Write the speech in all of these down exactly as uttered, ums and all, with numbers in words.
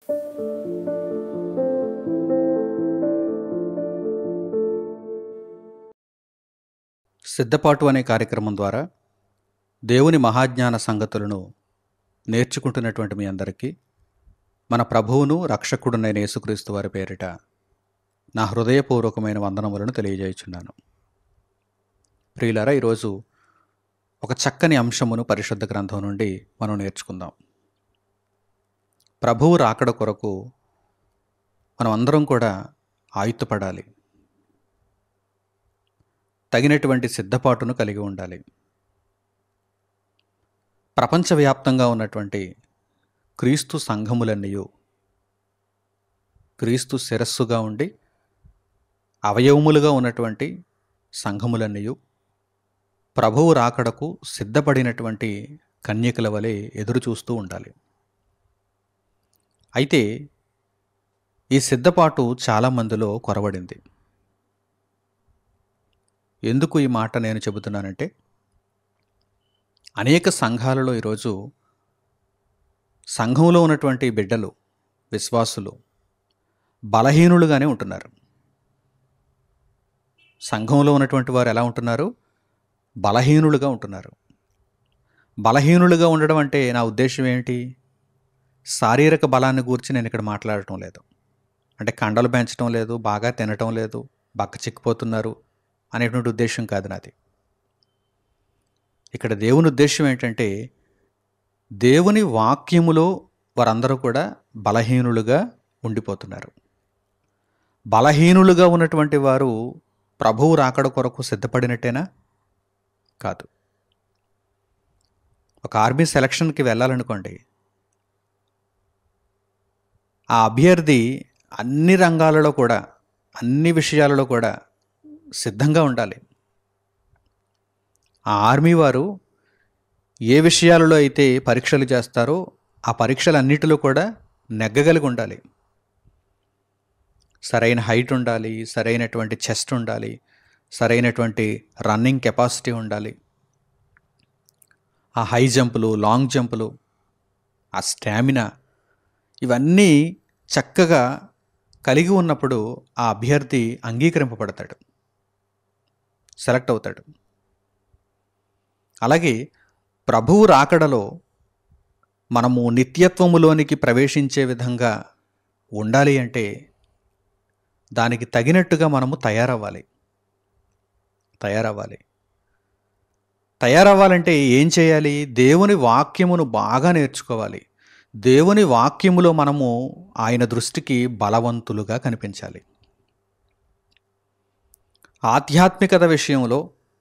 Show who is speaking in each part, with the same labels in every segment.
Speaker 1: సిద్ధపాటు అనే కార్యక్రమం ద్వారా దేవుని మహాజ్ఞాన సంగతులను నేర్చుకుంటున్నటువంటి మీ అందరికీ మన ప్రభువును రక్షకుడునైన యేసుక్రీస్తు వారి పేరిట నా హృదయపూర్వకమైన వందనములను తెలియజేయుచున్నాను. ప్రియులారా, ఈరోజు ఒక చక్కని అంశమును పరిశుద్ధ గ్రంథం నుండి మనం నేర్చుకుందాం. ప్రభువు రాకడ కొరకు మనం అందరం కూడా ఆయుత్తపడాలి, తగినటువంటి సిద్ధపాటును కలిగి ఉండాలి. ప్రపంచవ్యాప్తంగా ఉన్నటువంటి క్రీస్తు సంఘములన్నయు క్రీస్తు శిరస్సుగా ఉండి అవయవములుగా ఉన్నటువంటి సంఘములన్నయు ప్రభువు రాకడకు సిద్ధపడినటువంటి కన్యకల వలె ఎదురు చూస్తూ ఉండాలి. అయితే ఈ సిద్ధపాటు చాలామందిలో కొరవడింది. ఎందుకు ఈ మాట నేను చెబుతున్నానంటే, అనేక సంఘాలలో ఈరోజు సంఘంలో ఉన్నటువంటి బిడ్డలు, విశ్వాసులు బలహీనులుగానే ఉంటున్నారు. సంఘంలో ఉన్నటువంటి వారు ఎలా ఉంటున్నారు? బలహీనులుగా ఉంటున్నారు. బలహీనులుగా ఉండడం అంటే నా ఉద్దేశం ఏంటి? శారీరక బలాన్ని గురించి నేను ఇక్కడ మాట్లాడటం లేదు. అంటే కండలు పెంచడం లేదు, బాగా తినటం లేదు, బక్క చిక్కిపోతున్నారు అనేటువంటి ఉద్దేశం కాదు నాది. ఇక్కడ దేవుని ఉద్దేశం ఏంటంటే, దేవుని వాక్యములో వారందరూ కూడా బలహీనులుగా ఉండిపోతున్నారు. బలహీనులుగా ఉన్నటువంటి వారు ప్రభువు రాకడ కొరకు సిద్ధపడినట్టేనా? కాదు. ఒక ఆర్మీ సెలక్షన్కి వెళ్ళాలనుకోండి, ఆ అభ్యర్థి అన్ని రంగాలలో కూడా, అన్ని విషయాలలో కూడా సిద్ధంగా ఉండాలి. ఆ ఆర్మీ వారు ఏ విషయాలలో అయితే పరీక్షలు చేస్తారో ఆ పరీక్షలన్నిటిలో కూడా నెగ్గగలిగి ఉండాలి. సరైన హైట్ ఉండాలి, సరైనటువంటి చెస్ట్ ఉండాలి, సరైనటువంటి రన్నింగ్ కెపాసిటీ ఉండాలి. ఆ హై జంపులు, లాంగ్ జంపులు, ఆ స్టామినా, ఇవన్నీ చక్కగా కలిగి ఉన్నప్పుడు ఆ అభ్యర్థి అంగీకరింపబడతాడు, సెలెక్ట్ అవుతాడు. అలాగే ప్రభువు రాకడలో మనము నిత్యత్వములోనికి ప్రవేశించే విధంగా ఉండాలి అంటే దానికి తగినట్టుగా మనము తయారవ్వాలి తయారవ్వాలి తయారవ్వాలంటే ఏం చేయాలి? దేవుని వాక్యమును బాగా నేర్చుకోవాలి. దేవుని వాక్యములో మనము ఆయన దృష్టికి బలవంతులుగా కనిపించాలి. ఆధ్యాత్మికత విషయంలో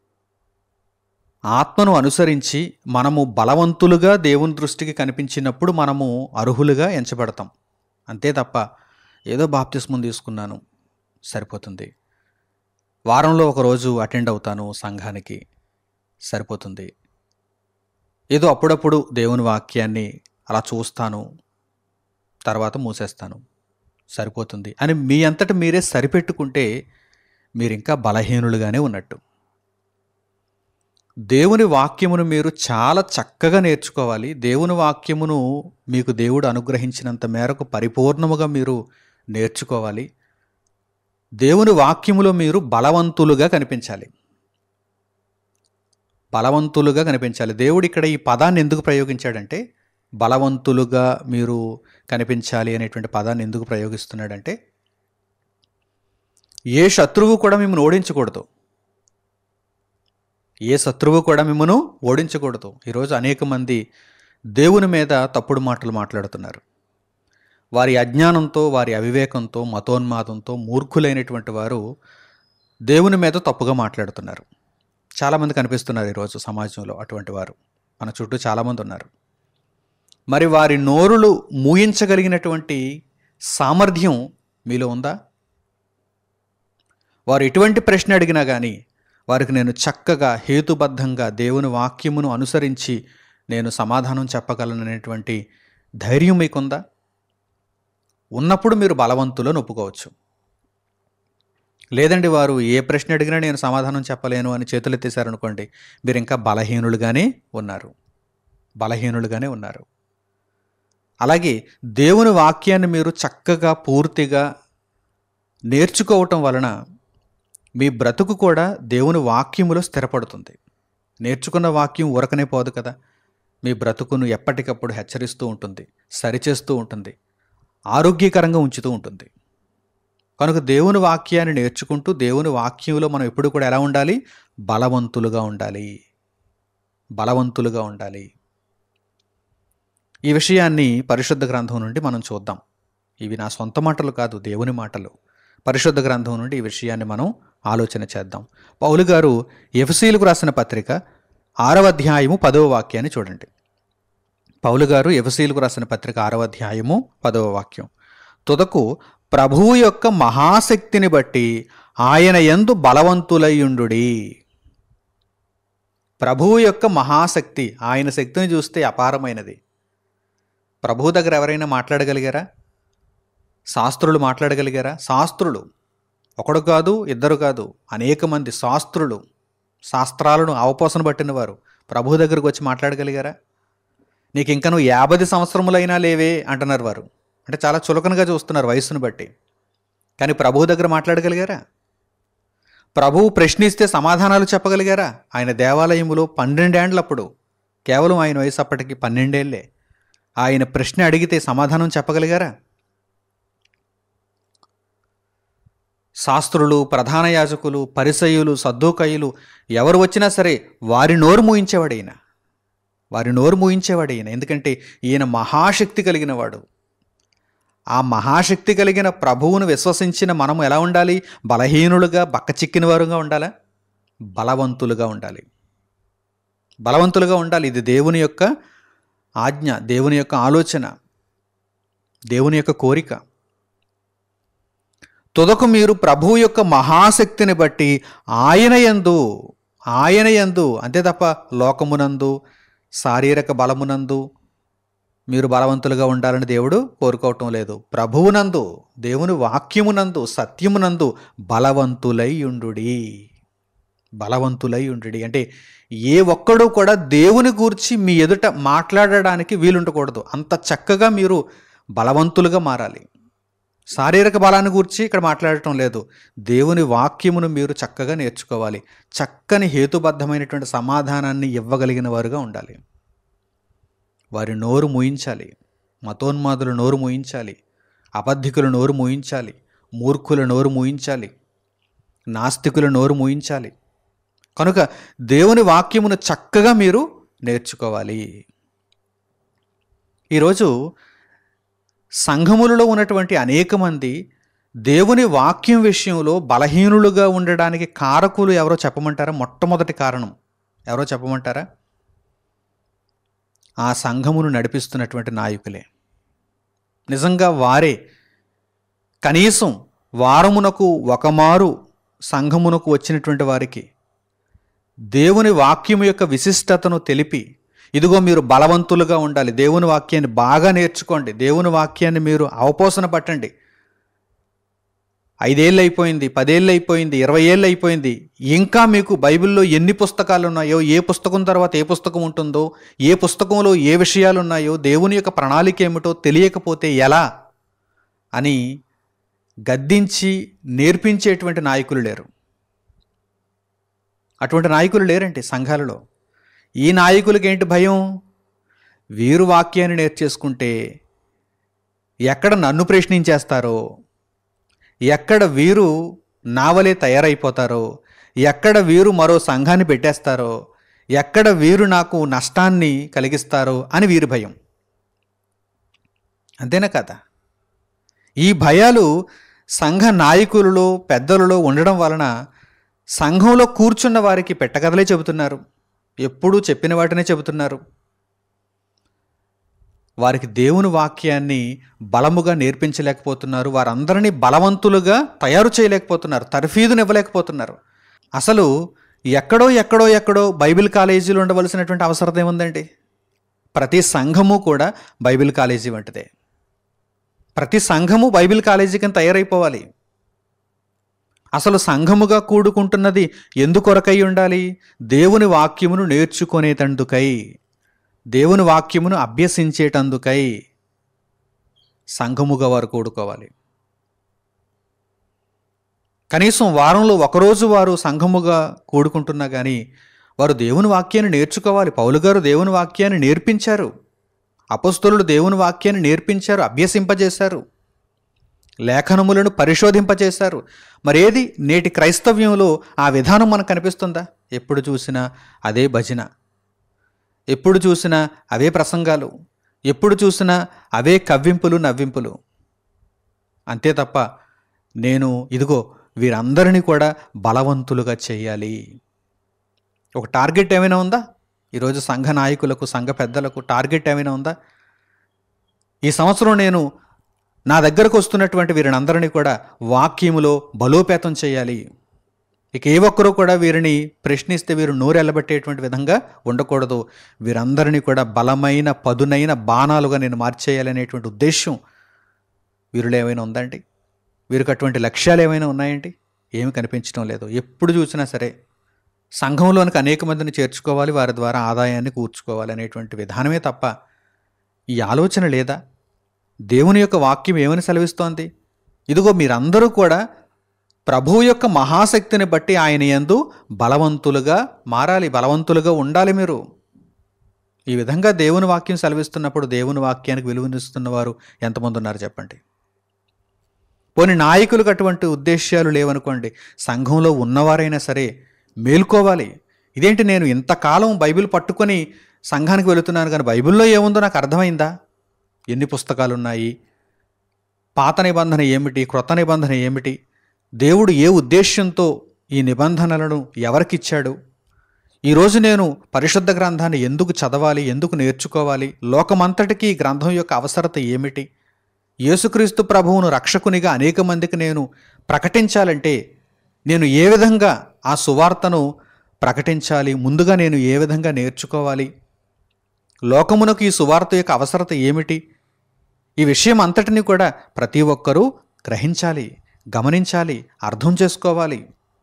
Speaker 1: ఆత్మను అనుసరించి మనము బలవంతులుగా దేవుని దృష్టికి కనిపించినప్పుడు మనము అర్హులుగా ఎంచబడతాం. అంతే తప్ప ఏదో బాప్తిస్మం తీసుకున్నాను సరిపోతుంది, వారంలో ఒకరోజు అటెండ్ అవుతాను సంఘానికి సరిపోతుంది, ఏదో అప్పుడప్పుడు దేవుని వాక్యాన్ని అలా చూస్తాను తర్వాత మూసేస్తాను సరిపోతుంది అని మీ అంతట మీరే సరిపెట్టుకుంటే మీరు ఇంకా బలహీనులుగానే ఉన్నట్టు. దేవుని వాక్యమును మీరు చాలా చక్కగా నేర్చుకోవాలి. దేవుని వాక్యమును మీకు దేవుడు అనుగ్రహించినంత మేరకు పరిపూర్ణముగా మీరు నేర్చుకోవాలి. దేవుని వాక్యములో మీరు బలవంతులుగా కనిపించాలి బలవంతులుగా కనిపించాలి దేవుడు ఇక్కడ ఈ పదాన్ని ఎందుకు ప్రయోగించాడంటే, బలవంతులుగా మీరు కనిపించాలి అనేటువంటి పదాన్ని ఎందుకు ప్రయోగిస్తున్నాడంటే, ఏ శత్రువు కూడా మిమ్మల్ని ఓడించకూడదు. ఏ శత్రువు కూడా మిమ్మను ఓడించకూడదు. ఈరోజు అనేక మంది దేవుని మీద తప్పుడు మాటలు మాట్లాడుతున్నారు. వారి అజ్ఞానంతో, వారి అవివేకంతో, మతోన్మాదంతో మూర్ఖులైనటువంటి వారు దేవుని మీద తప్పుగా మాట్లాడుతున్నారు. చాలామంది కనిపిస్తున్నారు ఈరోజు సమాజంలో. అటువంటి వారు మన చుట్టూ చాలామంది ఉన్నారు. మరి వారి నోరులు మూయించగలిగినటువంటి సామర్థ్యం మీలో ఉందా? వారు ఎటువంటి ప్రశ్న అడిగినా కానీ వారికి నేను చక్కగా హేతుబద్ధంగా దేవుని వాక్యమును అనుసరించి నేను సమాధానం చెప్పగలననేటువంటి ధైర్యం మీకుందా? ఉన్నప్పుడు మీరు బలవంతులను ఒప్పుకోవచ్చు. లేదండి, వారు ఏ ప్రశ్న అడిగినా నేను సమాధానం చెప్పలేను అని చేతులెత్తేశారనుకోండి, మీరు ఇంకా బలహీనులుగానే ఉన్నారు బలహీనులుగానే ఉన్నారు అలాగే దేవుని వాక్యాన్ని మీరు చక్కగా పూర్తిగా నేర్చుకోవటం వలన మీ బ్రతుకు కూడా దేవుని వాక్యములో స్థిరపడుతుంది. నేర్చుకున్న వాక్యం ఊరకనే పోదు కదా, మీ బ్రతుకును ఎప్పటికప్పుడు హెచ్చరిస్తూ ఉంటుంది, సరిచేస్తూ ఉంటుంది, ఆరోగ్యకరంగా ఉంచుతూ ఉంటుంది. కనుక దేవుని వాక్యాన్ని నేర్చుకుంటూ దేవుని వాక్యంలో మనం ఎప్పుడు కూడా ఎలా ఉండాలి? బలవంతులుగా ఉండాలి, బలవంతులుగా ఉండాలి. ఈ విషయాన్ని పరిశుద్ధ గ్రంథం నుండి మనం చూద్దాం. ఇవి నా సొంత మాటలు కాదు, దేవుని మాటలు. పరిశుద్ధ గ్రంథం నుండి ఈ విషయాన్ని మనం ఆలోచన చేద్దాం. పౌలు గారు ఎఫెసీయులకు రాసిన పత్రిక ఆరవ అధ్యాయము పదవ వాక్యాన్ని చూడండి. పౌలు గారు ఎఫెసీయులకు రాసిన పత్రిక ఆరవ అధ్యాయము పదవ వాక్యం. తుదకు ప్రభువు యొక్క మహాశక్తిని బట్టి ఆయన యందు బలవంతులయ్యుండుడి. ప్రభువు యొక్క మహాశక్తి, ఆయన శక్తిని చూస్తే అపారమైనది. ప్రభువు దగ్గర ఎవరైనా మాట్లాడగలిగారా? శాస్త్రులు మాట్లాడగలిగారా? శాస్త్రులు ఒకడు కాదు, ఇద్దరు కాదు, అనేక మంది శాస్త్రులు, శాస్త్రాలను అవపోసన పట్టిన వారు ప్రభువు దగ్గరకు వచ్చి మాట్లాడగలిగారా? నీకు ఇంకా నువ్వు యాభై సంవత్సరములైనా లేవే అంటున్నారు వారు. అంటే చాలా చులకనగా చూస్తున్నారు వయసును బట్టి. కానీ ప్రభువు దగ్గర మాట్లాడగలిగారా? ప్రభువు ప్రశ్నిస్తే సమాధానాలు చెప్పగలిగారా? ఆయన దేవాలయములో పన్నెండేండ్లప్పుడు, కేవలం ఆయన వయసు అప్పటికి పన్నెండేళ్లే, ఆయన ప్రశ్న అడిగితే సమాధానం చెప్పగలిగారా? శాస్త్రులు, ప్రధాన యాజకులు, పరిసయ్యులు, సద్దూకయ్యులు ఎవరు వచ్చినా సరే వారి నోరు మూయించేవాడు ఈయన, వారి నోరు మూయించేవాడు ఈయన. ఎందుకంటే ఈయన మహాశక్తి కలిగిన వాడు. ఆ మహాశక్తి కలిగిన ప్రభువును విశ్వసించిన మనము ఎలా ఉండాలి? బలహీనులుగా, బక్కచిక్కిన వారుగా ఉండాలా? బలవంతులుగా ఉండాలి, బలవంతులుగా ఉండాలి. ఇది దేవుని యొక్క ఆజ్ఞ, దేవుని యొక్క ఆలోచన, దేవుని యొక్క కోరిక. తుదకు మీరు ప్రభువు యొక్క మహాశక్తిని బట్టి ఆయన యందు, ఆయన యందు అంతే తప్ప లోకమునందు, శారీరక బలమునందు మీరు బలవంతులుగా ఉండాలని దేవుడు కోరుకోవటం లేదు. ప్రభువునందు, దేవుని వాక్యమునందు, సత్యమునందు బలవంతులై ఉండుడి, బలవంతులై ఉండుడి. అంటే ఏ ఒక్కడూ కూడా దేవుని గూర్చి మీ ఎదుట మాట్లాడడానికి వీలుండకూడదు. అంత చక్కగా మీరు బలవంతులుగా మారాలి. శారీరక బలాన్ని గూర్చి ఇక్కడ మాట్లాడటం లేదు. దేవుని వాక్యమును మీరు చక్కగా నేర్చుకోవాలి. చక్కని హేతుబద్ధమైనటువంటి సమాధానాన్ని ఇవ్వగలిగిన వారుగా ఉండాలి. వారి నోరు మూయించాలి, మతోన్మాదుల నోరు మూయించాలి, అబద్ధికుల నోరు మూయించాలి, మూర్ఖుల నోరు మూయించాలి, నాస్తికుల నోరు మూయించాలి. కనుక దేవుని వాక్యమును చక్కగా మీరు నేర్చుకోవాలి. ఈరోజు సంఘములలో ఉన్నటువంటి అనేక మంది దేవుని వాక్యం విషయంలో బలహీనులుగా ఉండడానికి కారకులు ఎవరో చెప్పమంటారా? మొట్టమొదటి కారణం ఎవరో చెప్పమంటారా? ఆ సంఘమును నడిపిస్తున్నటువంటి నాయకులే. నిజంగా వారే. కనీసం వారమునకు ఒకమారు సంఘమునకు వచ్చినటువంటి వారికి దేవుని వాక్యం యొక్క విశిష్టతను తెలిపి, ఇదిగో మీరు బలవంతులుగా ఉండాలి, దేవుని వాక్యాన్ని బాగా నేర్చుకోండి, దేవుని వాక్యాన్ని మీరు అవపోసన పట్టండి, ఐదేళ్ళు అయిపోయింది, పదేళ్ళు అయిపోయింది, ఇరవై ఏళ్ళు అయిపోయింది, ఇంకా మీకు బైబిల్లో ఎన్ని పుస్తకాలు ఉన్నాయో, ఏ పుస్తకం తర్వాత ఏ పుస్తకం ఉంటుందో, ఏ పుస్తకంలో ఏ విషయాలు ఉన్నాయో, దేవుని యొక్క ప్రణాళిక ఏమిటో తెలియకపోతే ఎలా అని గద్దించి నేర్పించేటువంటి నాయకులు లేరు. అటువంటి నాయకులు లేరండి సంఘాలలో. ఈ నాయకులకి ఏంటి భయం? వీరు వాక్యాన్ని నేర్చేసుకుంటే ఎక్కడ నన్ను ప్రశ్నించేస్తారో, ఎక్కడ వీరు నావలే తయారైపోతారో, ఎక్కడ వీరు మరో సంఘాన్ని పెట్టేస్తారో, ఎక్కడ వీరు నాకు నష్టాన్ని కలిగిస్తారో అని వీరి భయం. అంతేనా కదా? ఈ భయాలు సంఘ నాయకులలో, పెద్దలలో ఉండడం వలన సంఘంలో కూర్చున్న వారికి పెట్టకథలే చెబుతున్నారు, ఎప్పుడూ చెప్పిన వాటినే చెబుతున్నారు. వారికి దేవుని వాక్యాన్ని బలముగా నేర్పించలేకపోతున్నారు. వారందరినీ బలవంతులుగా తయారు చేయలేకపోతున్నారు, తర్ఫీదునివ్వలేకపోతున్నారు. అసలు ఎక్కడో ఎక్కడో ఎక్కడో బైబిల్ కాలేజీలు ఉండవలసినటువంటి అవసరం ఏముందండి? ప్రతి సంఘము కూడా బైబిల్ కాలేజీ వంటిదే. ప్రతి సంఘము బైబిల్ కాలేజీ కింద తయారైపోవాలి. అసలు సంఘముగా కూడుకుంటున్నది ఎందుకొరకై ఉండాలి? దేవుని వాక్యమును నేర్చుకునేటందుకై, దేవుని వాక్యమును అభ్యసించేటందుకై. సంఘముగా వారు కూడుకోవాలి. కనీసం వారంలో ఒకరోజు వారు సంఘముగా కూడుకుంటున్నా కానీ వారు దేవుని వాక్యాన్ని నేర్చుకోవాలి. పౌలు గారు దేవుని వాక్యాన్ని నేర్పించారు. అపొస్తలులు దేవుని వాక్యాన్ని నేర్పించారు, అభ్యసింపజేశారు, లేఖనములను పరిశోధింపజేశారు. మరేది నేటి క్రైస్తవ్యంలో ఆ విధానం మనకు కనిపిస్తుందా? ఎప్పుడు చూసినా అదే భజన, ఎప్పుడు చూసినా అవే ప్రసంగాలు, ఎప్పుడు చూసినా అవే కవ్వింపులు నవ్వింపులు. అంతే తప్ప నేను ఇదిగో వీరందరినీ కూడా బలవంతులుగా చేయాలి, ఒక టార్గెట్ ఏమైనా ఉందా? ఈరోజు సంఘ నాయకులకు, సంఘ పెద్దలకు టార్గెట్ ఏమైనా ఉందా? ఈ సంవత్సరం నేను నా దగ్గరకు వస్తున్నటువంటి వీరిని అందరినీ కూడా వాక్యములో బలోపేతం చేయాలి. ఇక ఏ ఒక్కరూ కూడా వీరిని ప్రశ్నిస్తే వీరు నోరెళ్ళబెట్టేటువంటి విధంగా ఉండకూడదు. వీరందరినీ కూడా బలమైన పదునైన బాణాలుగా నేను మార్చేయాలనేటువంటి ఉద్దేశం వీరిలో ఏమైనా ఉందండి? వీరికి అటువంటి లక్ష్యాలు ఏమైనా ఉన్నాయండి? ఏమి కనిపించడం లేదు. ఎప్పుడు చూసినా సరే సంఘంలోనికి అనేక మందిని చేర్చుకోవాలి, వారి ద్వారా ఆదాయాన్ని కూర్చుకోవాలి అనేటువంటి విధానమే తప్ప ఈ ఆలోచన లేదా? దేవుని యొక్క వాక్యం ఏమని సెలవిస్తోంది? ఇదిగో మీరందరూ కూడా ప్రభువు యొక్క మహాశక్తిని బట్టి ఆయన యందు బలవంతులుగా మారాలి, బలవంతులుగా ఉండాలి. మీరు ఈ విధంగా దేవుని వాక్యం సెలవిస్తున్నప్పుడు దేవుని వాక్యానికి విలువనిస్తున్న వారు ఎంతమంది ఉన్నారు చెప్పండి? పోనీ నాయకులకు అటువంటి ఉద్దేశాలు లేవనుకోండి, సంఘంలో ఉన్నవారైనా సరే మేల్కోవాలి. ఇదేంటి, నేను ఇంతకాలం బైబిల్ పట్టుకొని సంఘానికి వెళుతున్నాను కానీ బైబిల్లో ఏముందో నాకు అర్థమైందా? ఎన్ని పుస్తకాలు ఉన్నాయి? పాత నిబంధన ఏమిటి, క్రొత్త నిబంధన ఏమిటి? దేవుడు ఏ ఉద్దేశ్యంతో ఈ నిబంధనలను ఎవరికిచ్చాడు? ఈరోజు నేను పరిశుద్ధ గ్రంథాన్ని ఎందుకు చదవాలి, ఎందుకు నేర్చుకోవాలి? లోకమంతటికీ ఈ గ్రంథం యొక్క అవసరత ఏమిటి? యేసుక్రీస్తు ప్రభువును రక్షకునిగా అనేక మందికి నేను ప్రకటించాలంటే నేను ఏ విధంగా ఆ సువార్తను ప్రకటించాలి? ముందుగా నేను ఏ విధంగా నేర్చుకోవాలి? లోకమునకు ఈ సువార్త యొక్క అవసరత ఏమిటి? ఈ విషయం అంతటిని కూడా ప్రతి ఒక్కరూ గ్రహించాలి, గమనించాలి, అర్థం చేసుకోవాలి.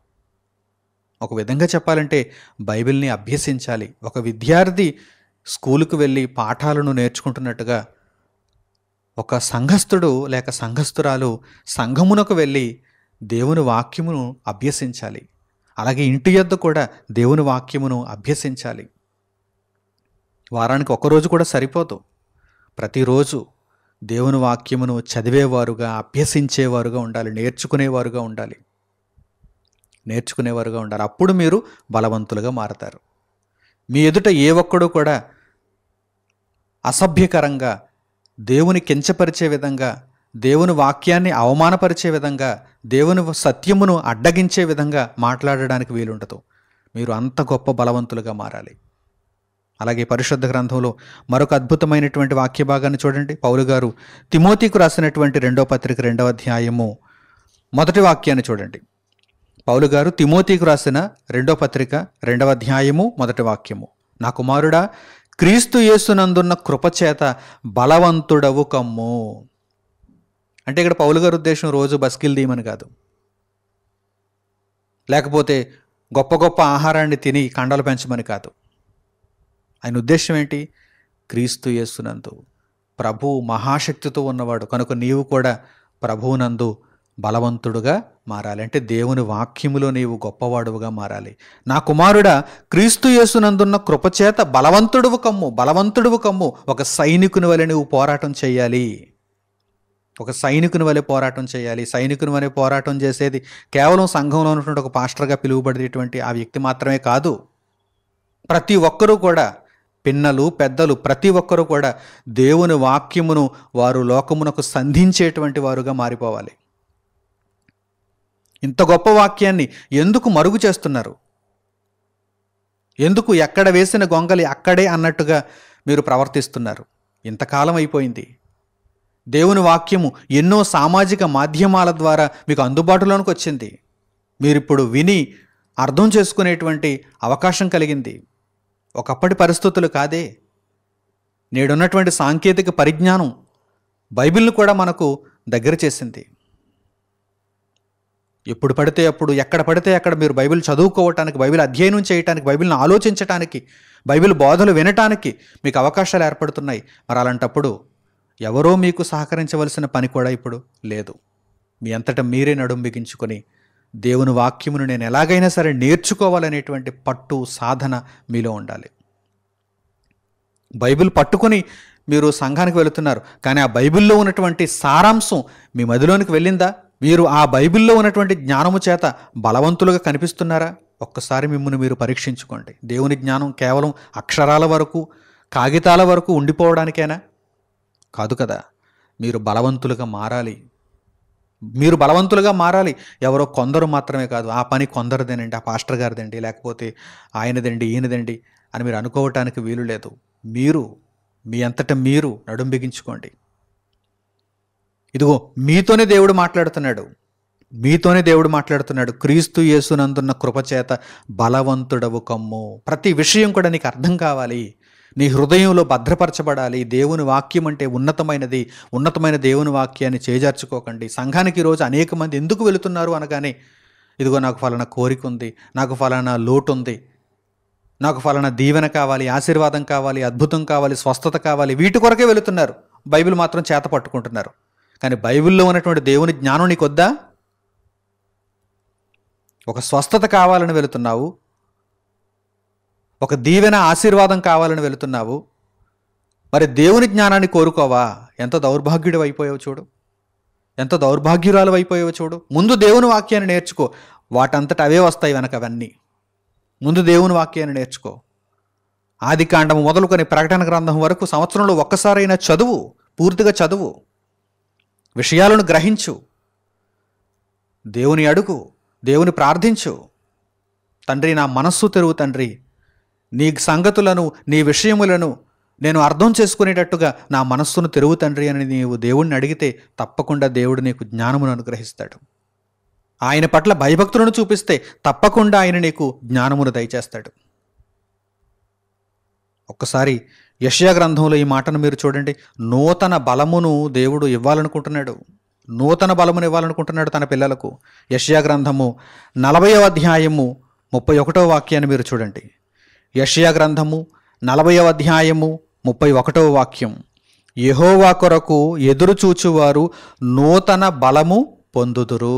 Speaker 1: ఒక విధంగా చెప్పాలంటే బైబిల్ని అభ్యసించాలి. ఒక విద్యార్థి స్కూలుకు వెళ్ళి పాఠాలను నేర్చుకుంటున్నట్టుగా ఒక సంఘస్థుడు లేక సంఘస్థురాలు సంఘమునకు వెళ్ళి దేవుని వాక్యమును అభ్యసించాలి. అలాగే ఇంటి యొద్ద కూడా దేవుని వాక్యమును అభ్యసించాలి. వారానికి ఒకరోజు కూడా సరిపోదు. ప్రతిరోజు దేవుని వాక్యమును చదివేవారుగా, అభ్యసించేవారుగా ఉండాలి, నేర్చుకునేవారుగా ఉండాలి, నేర్చుకునేవారుగా ఉండాలి. అప్పుడు మీరు బలవంతులుగా మారతారు. మీ ఎదుట ఏ ఒక్కడూ కూడా అసభ్యకరంగా, దేవుని కించపరిచే విధంగా, దేవుని వాక్యాన్ని అవమానపరిచే విధంగా, దేవుని సత్యమును అడ్డగించే విధంగా మాట్లాడడానికి వీలుండదు. మీరు అంత గొప్ప బలవంతులుగా మారాలి. అలాగే పరిశుద్ధ గ్రంథంలో మరొక అద్భుతమైనటువంటి వాక్య భాగాన్ని చూడండి. పౌలు గారు తిమోతికు రాసినటువంటి రెండో పత్రిక రెండవ అధ్యాయము మొదటి వాక్యాన్ని చూడండి. పౌలు గారు తిమోతికు రాసిన రెండో పత్రిక రెండవ అధ్యాయము మొదటి వాక్యము, నా కుమారుడా, క్రీస్తు యేసునందున్న కృపచేత బలవంతుడవు కమ్ము. అంటే ఇక్కడ పౌలు గారి ఉద్దేశం రోజు బస్కిల్ తీయమని కాదు, లేకపోతే గొప్ప గొప్ప ఆహారాన్ని తిని కండలు పెంచమని కాదు. ఆయన ఉద్దేశం ఏంటి? క్రీస్తు యేసునందు ప్రభువు మహాశక్తితో ఉన్నవాడు కనుక నీవు కూడా ప్రభువునందు బలవంతుడుగా మారాలి. అంటే దేవుని వాక్యములో నీవు గొప్పవాడుగా మారాలి. నా కుమారుడా, క్రీస్తు యేసునందున్న కృపచేత బలవంతుడువు కమ్ము, బలవంతుడువు కమ్ము. ఒక సైనికుని వలె నువ్వు పోరాటం చేయాలి. ఒక సైనికుని వలె పోరాటం చేయాలి. సైనికుని వలె పోరాటం చేసేది కేవలం సంఘంలో ఉన్నటువంటి ఒక పాస్టర్గా పిలువబడేటువంటి ఆ వ్యక్తి మాత్రమే కాదు. ప్రతి ఒక్కరూ కూడా, పిన్నలు పెద్దలు ప్రతి ఒక్కరూ కూడా దేవుని వాక్యమును వారు లోకమునకు సంధించేటువంటి వారుగా మారిపోవాలి. ఇంత గొప్ప వాక్యాన్ని ఎందుకు మరుగు చేస్తున్నారు? ఎందుకు ఎక్కడ వేసిన గొంగలి అక్కడే అన్నట్టుగా మీరు ప్రవర్తిస్తున్నారు? ఇంతకాలం అయిపోయింది. దేవుని వాక్యము ఎన్నో సామాజిక మాధ్యమాల ద్వారా మీకు అందుబాటులోనికి వచ్చింది. మీరిప్పుడు విని అర్థం చేసుకునేటువంటి అవకాశం కలిగింది. ఒకప్పటి పరిస్థితులు కాదే. నేడున్నటువంటి సాంకేతిక పరిజ్ఞానం బైబిల్ను కూడా మనకు దగ్గర చేసింది. ఎప్పుడు పడితే అప్పుడు, ఎక్కడ పడితే అక్కడ మీరు బైబిల్ చదువుకోవటానికి, బైబిల్ అధ్యయనం చేయటానికి, బైబిల్ని ఆలోచించటానికి, బైబిల్ బోధలు వినటానికి మీకు అవకాశాలు ఏర్పడుతున్నాయి. మరి అలాంటప్పుడు ఎవరో మీకు సహకరించవలసిన పని కూడా ఇప్పుడు లేదు. మీ అంతటా మీరే నడుం బిగించుకొని దేవుని వాక్యమును నేను ఎలాగైనా సరే నేర్చుకోవాలనేటువంటి పట్టు సాధన మీలో ఉండాలి. బైబిల్ పట్టుకొని మీరు సంఘానికి వెళుతున్నారు, కానీ ఆ బైబిల్లో ఉన్నటువంటి సారాంశం మీ మదిలోనికి వెళ్ళిందా? మీరు ఆ బైబిల్లో ఉన్నటువంటి జ్ఞానము చేత బలవంతులుగా కనిపిస్తున్నారా? ఒక్కసారి మిమ్మల్ని మీరు పరీక్షించుకోండి. దేవుని జ్ఞానం కేవలం అక్షరాల వరకు, కాగితాల వరకు ఉండిపోవడానికేనా? కాదు కదా. మీరు బలవంతులుగా మారాలి. మీరు బలవంతులుగా మారాలి. ఎవరో కొందరు మాత్రమే కాదు. ఆ పని కొందరిదేనండి, ఆ పాస్టర్ గారిదండి, లేకపోతే ఆయనదండి, ఈయనదండి అని మీరు అనుకోవటానికి వీలు లేదు. మీరు మీ అంతటా మీరు నడుం బిగించుకోండి. ఇదిగో మీతోనే దేవుడు మాట్లాడుతున్నాడు. మీతోనే దేవుడు మాట్లాడుతున్నాడు. క్రీస్తు యేసునందున్న కృపచేత బలవంతుడవు కమ్ము. ప్రతి విషయం కూడా నీకు అర్థం కావాలి, నీ హృదయంలో భద్రపరచబడాలి. దేవుని వాక్యం అంటే ఉన్నతమైనది. ఉన్నతమైన దేవుని వాక్యాన్ని చేజార్చుకోకండి. సంఘానికి ఈరోజు అనేక మంది ఎందుకు వెళుతున్నారు అనగానే, ఇదిగో నాకు ఫలానా కోరిక ఉంది, నాకు ఫలానా లోటు ఉంది, నాకు ఫలానా దీవెన కావాలి, ఆశీర్వాదం కావాలి, అద్భుతం కావాలి, స్వస్థత కావాలి, వీటి కొరకే వెళుతున్నారు. బైబిల్ మాత్రం చేత పట్టుకుంటున్నారు. కానీ బైబిల్లో ఉన్నటువంటి దేవుని జ్ఞానం నీకు వద్దా? ఒక స్వస్థత కావాలని వెళుతున్నావు, ఒక దీవెన ఆశీర్వాదం కావాలని వెళుతున్నావు, మరి దేవుని జ్ఞానాన్ని కోరుకోవా? ఎంత దౌర్భాగ్యుడు అయిపోయావు చూడు, ఎంత దౌర్భాగ్యురాలు అయిపోయావు చూడు. ముందు దేవుని వాక్యాన్ని నేర్చుకో, వాటంతట అవే వస్తాయి వెనక అవన్నీ. ముందు దేవుని వాక్యాన్ని నేర్చుకో. ఆది కాండం మొదలుకొని ప్రకటన గ్రంథం వరకు సంవత్సరంలో ఒక్కసారైనా చదువు, పూర్తిగా చదువు, విషయాలను గ్రహించు, దేవుని అడుగు, దేవుని ప్రార్థించు. తండ్రి, నా మనస్సు తెరువు తండ్రి, నీ సంగతులను, నీ విషయములను నేను అర్థం చేసుకునేటట్టుగా నా మనస్సును తెరువు తండ్రి అని నీవు దేవుణ్ణి అడిగితే తప్పకుండా దేవుడు నీకు జ్ఞానమును అనుగ్రహిస్తాడు. ఆయన పట్ల భయభక్తులను చూపిస్తే తప్పకుండా ఆయన నీకు జ్ఞానమును దయచేస్తాడు. ఒక్కసారి యెషయా గ్రంథంలో ఈ మాటను మీరు చూడండి. నూతన బలమును దేవుడు ఇవ్వాలనుకుంటున్నాడు. నూతన బలమును ఇవ్వాలనుకుంటున్నాడు తన పిల్లలకు. యెషయా గ్రంథము నలభైవ అధ్యాయము ముప్పై ఒకటవ వాక్యాన్ని మీరు చూడండి. యెషయా గ్రంథము నలభైవ అధ్యాయము ముప్పై ఒకటవ వాక్యం. యెహోవా కొరకు ఎదురు చూచువారు నూతన బలము పొందుదురు.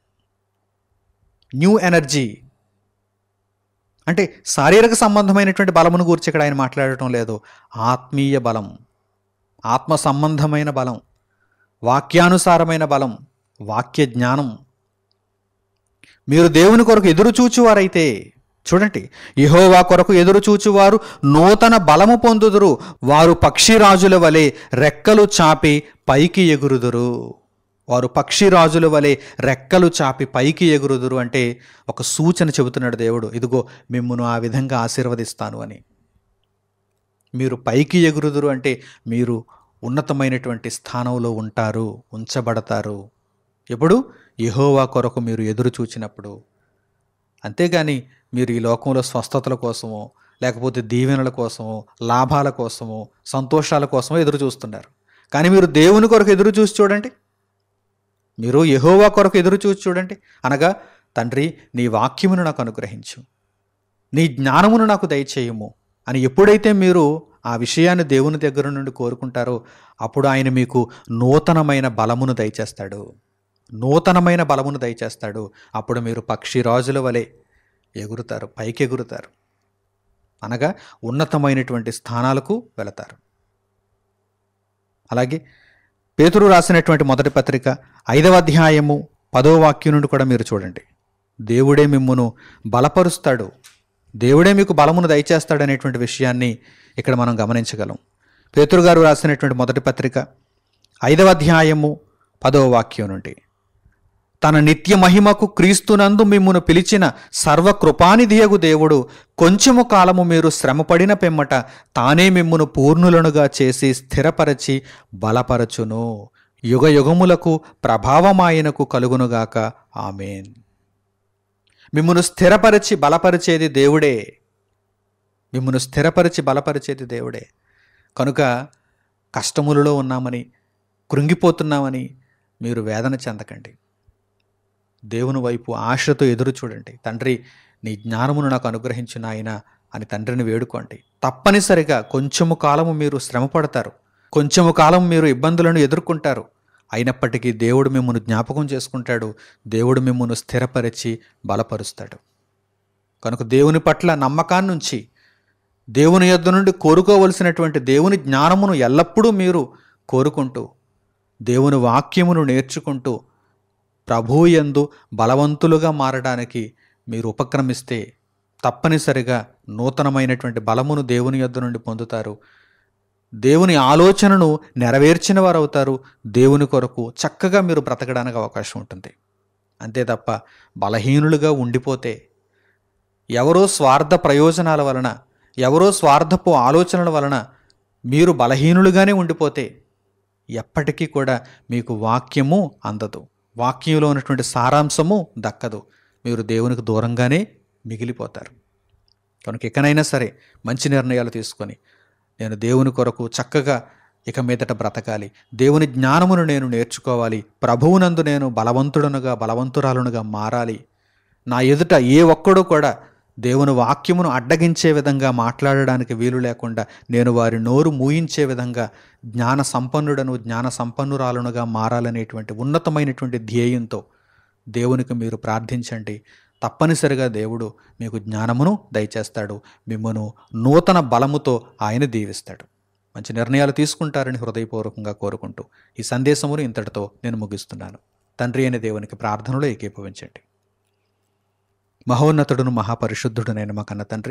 Speaker 1: న్యూ ఎనర్జీ అంటే శారీరక సంబంధమైనటువంటి బలమును గురించి ఇక్కడ ఆయన మాట్లాడటం లేదు. ఆత్మీయ బలం, ఆత్మ సంబంధమైన బలం, వాక్యానుసారమైన బలం, వాక్య జ్ఞానం. మీరు దేవుని కొరకు ఎదురు చూచువారైతే చూడండి, యెహోవా కొరకు ఎదురు చూచువారు నూతన బలము పొందుదురు. వారు పక్షిరాజుల వలె రెక్కలు చాపి పైకి ఎగురుదురు. వారు పక్షిరాజుల వలె రెక్కలు చాపి పైకి ఎగురుదురు అంటే ఒక సూచన చెబుతున్నాడు దేవుడు. ఇదిగో మిమ్మును ఆ విధంగా ఆశీర్వదిస్తాను అని. మీరు పైకి ఎగురుదురు అంటే మీరు ఉన్నతమైనటువంటి స్థానంలో ఉంటారు, ఉంచబడతారు. ఎప్పుడు? యెహోవా కొరకు మీరు ఎదురు చూచినప్పుడు. అంతేగాని మీరు ఈ లోకంలో స్వస్థతల కోసమో, లేకపోతే దీవెనల కోసమో, లాభాల కోసమో, సంతోషాల కోసమో ఎదురు చూస్తున్నారు. కానీ మీరు దేవుని కొరకు ఎదురు చూసి చూడండి, మీరు యెహోవా కొరకు ఎదురు చూసి చూడండి. అనగా, తండ్రి నీ వాక్యమును నాకు అనుగ్రహించు, నీ జ్ఞానమును నాకు దయచేయము అని ఎప్పుడైతే మీరు ఆ విషయాన్ని దేవుని దగ్గర నుండి కోరుకుంటారో అప్పుడు ఆయన మీకు నూతనమైన బలమును దయచేస్తాడు. నూతనమైన బలమును దయచేస్తాడు. అప్పుడు మీరు పక్షిరాజుల వలె ఎగురుతారు, పైకి ఎగురుతారు. అనగా ఉన్నతమైనటువంటి స్థానాలకు వెళతారు. అలాగే పేతురు రాసినటువంటి మొదటి పత్రిక ఐదవ అధ్యాయము పదో వాక్యం నుండి కూడా మీరు చూడండి. దేవుడే మిమ్మును బలపరుస్తాడు, దేవుడే మీకు బలమును దయచేస్తాడు అనేటువంటి విషయాన్ని ఇక్కడ మనం గమనించగలం. పేతురు గారు రాసినటువంటి మొదటి పత్రిక ఐదవ అధ్యాయము పదవ వాక్యం నుండి, తన నిత్య మహిమకు క్రీస్తునందు మిమ్మును పిలిచిన సర్వకృపానిధియగు దేవుడు కొంచెము కాలము మీరు శ్రమపడిన పిమ్మట తానే మిమ్మును పూర్ణులనుగా చేసి స్థిరపరచి బలపరచును. యుగ యుగములకు ప్రభావమాయనకు కలుగునుగాక. ఆమేన్. మిమ్మును స్థిరపరిచి బలపరిచేది దేవుడే. మిమ్మును స్థిరపరిచి బలపరిచేది దేవుడే. కనుక కష్టములలో ఉన్నామని, కృంగిపోతున్నామని మీరు వేదన చెందకండి. దేవుని వైపు ఆశతో ఎదురు చూడండి. తండ్రి నీ జ్ఞానమును నాకు అనుగ్రహించు నాయన అని తండ్రిని వేడుకోండి. తప్పనిసరిగా కొంచెము కాలము మీరు శ్రమ పడతారు, కొంచెము కాలం మీరు ఇబ్బందులను ఎదుర్కొంటారు. అయినప్పటికీ దేవుడు మిమ్మల్ని జ్ఞాపకం చేసుకుంటాడు. దేవుడు మిమ్మల్ని స్థిరపరిచి బలపరుస్తాడు. కనుక దేవుని పట్ల నమ్మకాన్ని ఉంచి దేవుని యొద్ద నుండి కోరుకోవలసినటువంటి దేవుని జ్ఞానమును ఎల్లప్పుడూ మీరు కోరుకుంటూ దేవుని వాక్యమును నేర్చుకుంటూ ప్రభువు యందు బలవంతులుగా మారడానికి మీరు ఉపక్రమిస్తే తప్పనిసరిగా నూతనమైనటువంటి బలమును దేవుని యొద్ద నుండి పొందుతారు. దేవుని ఆలోచనను నెరవేర్చిన వారు అవుతారు. దేవుని కొరకు చక్కగా మీరు బ్రతకడానికి అవకాశం ఉంటుంది. అంతే తప్ప బలహీనులుగా ఉండిపోతే, ఎవరో స్వార్థ ప్రయోజనాల వలన, ఎవరో స్వార్థపు ఆలోచనల వలన మీరు బలహీనులుగానే ఉండిపోతే ఎప్పటికీ కూడా మీకు వాక్యము అందదు, వాక్యంలో ఉన్నటువంటి సారాంశము దక్కదు. మీరు దేవునికి దూరంగానే మిగిలిపోతారు. కనుక ఇకనైనా సరే మంచి నిర్ణయాలు తీసుకొని నేను దేవుని కొరకు చక్కగా ఇక మీదట బ్రతకాలి, దేవుని జ్ఞానమును నేను నేర్చుకోవాలి, ప్రభువునందు నేను బలవంతుడనుగా బలవంతురాలునుగా మారాలి, నా ఎదుట ఏ ఒక్కడూ కూడా దేవుని వాక్యమును అడ్డగించే విధంగా మాట్లాడడానికి వీలు లేకుండా నేను వారి నోరు మూయించే విధంగా జ్ఞాన సంపన్నుడను జ్ఞాన సంపన్నురాలునుగా మారాలనేటువంటి ఉన్నతమైనటువంటి ధ్యేయంతో దేవునికి మీరు ప్రార్థించండి. తప్పనిసరిగా దేవుడు మీకు జ్ఞానమును దయచేస్తాడు. మిమ్మను నూతన బలముతో ఆయన దీవిస్తాడు. మంచి నిర్ణయాలు తీసుకుంటారని హృదయపూర్వకంగా కోరుకుంటూ ఈ సందేశమును ఇంతటితో నేను ముగిస్తున్నాను. తండ్రి అయిన దేవునికి ప్రార్థనలో ఏకీభవించండి. మహోన్నతుడును మహాపరిశుద్ధుడునైన మా కన్న తండ్రి,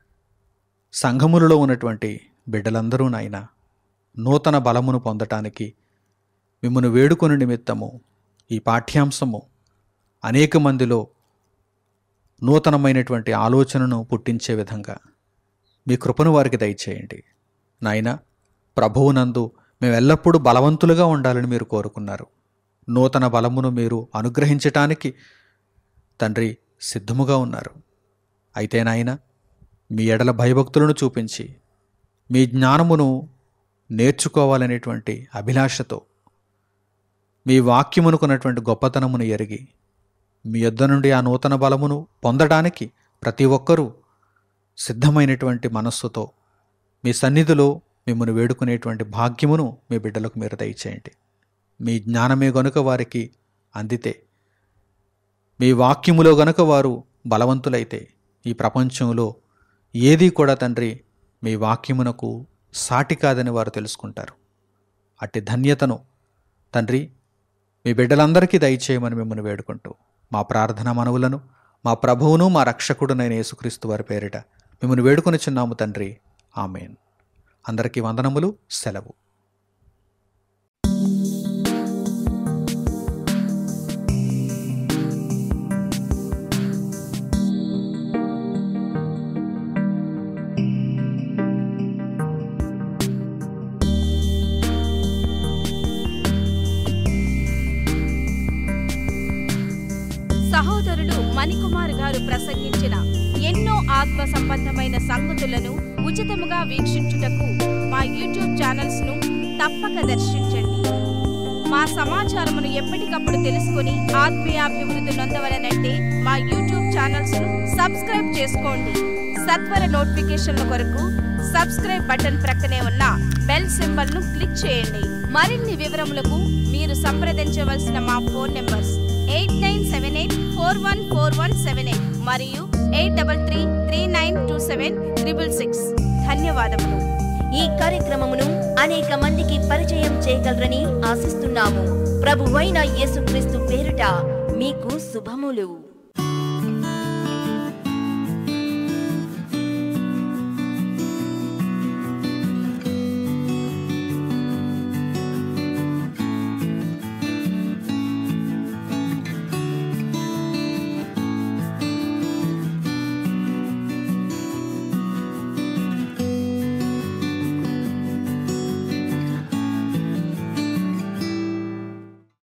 Speaker 1: సంఘములలో ఉన్నటువంటి బిడ్డలందరూ నాయన నూతన బలమును పొందటానికి మిమ్మను వేడుకొని నిమిత్తము ఈ పాఠ్యాంశము అనేక మందిలో నూతనమైనటువంటి ఆలోచనను పుట్టించే విధంగా మీ కృపను వారికి దయచేయండి. నాయన, ప్రభువునందు మేము ఎల్లప్పుడూ బలవంతులుగా ఉండాలని మీరు కోరుకున్నారు. నూతన బలమును మీరు అనుగ్రహించటానికి తండ్రి సిద్ధముగా ఉన్నారు. అయితే నాయన, మీ ఎడల భయభక్తులను చూపించి మీ జ్ఞానమును నేర్చుకోవాలనేటువంటి అభిలాషతో మీ వాక్యమునుకున్నటువంటి గొప్పతనమును ఎరిగి మీ యొద్ద నుండి ఆ నూతన బలమును పొందడానికి ప్రతి ఒక్కరూ సిద్ధమైనటువంటి మనస్సుతో మీ సన్నిధిలో మిమ్మల్ని వేడుకునేటువంటి భాగ్యమును మీ బిడ్డలకు మీరు దయచేయండి. మీ జ్ఞానమే గనుక వారికి అందితే, మీ వాక్యములో గనుక వారు బలవంతులైతే ఈ ప్రపంచంలో ఏదీ కూడా తండ్రి మీ వాక్యమునకు సాటి కాదని వారు తెలుసుకుంటారు. అట్టి ధన్యతను తండ్రి మీ బిడ్డలందరికీ దయచేయమని మిమ్మల్ని వేడుకుంటూ మా ప్రార్థన మనవులను మా ప్రభువును మా రక్షకుడునైన యేసుక్రీస్తు వారి పేరిట మిమ్మల్ని వేడుకొనిచున్నాము తండ్రి. ఆమేన్. అందరికీ వందనములు. సెలవు.
Speaker 2: సహోదరులు మణికుమార్ గారు ప్రసంగించిన ఎన్నో ఆత్మ సంబంధమైన సంగతులను ఉచితముగా వీక్షించుటకు మా యూట్యూబ్ ఛానల్స్ ను తప్పక దర్శించండి. మా సమాచారమును ఎప్పటికప్పుడు తెలుసుకుని ఆత్మీయాభివృద్ధి నొందవలనంటే మా యూట్యూబ్ ఛానల్స్ ను సబ్స్క్రైబ్ చేసుకోండి. సత్వర నోటిఫికేషన్ల కొరకు సబ్స్క్రైబ్ బటన్ ప్రక్కనే ఉన్న బెల్ సింబల్ ను క్లిక్ చేయండి. మరిన్ని వివరములకు మీరు సంప్రదించవలసిన మా phone numbers eight nine seven eight four one four one seven eight మరియు eight double three three nine two seven triple six. ధన్యవాదములు.
Speaker 3: ఈ కార్యక్రమమును అనేక మందికి పరిచయం చేయగలరని ఆశిస్తున్నాము. ప్రభువైన యేసుక్రీస్తు పేరిట మీకు శుభములు.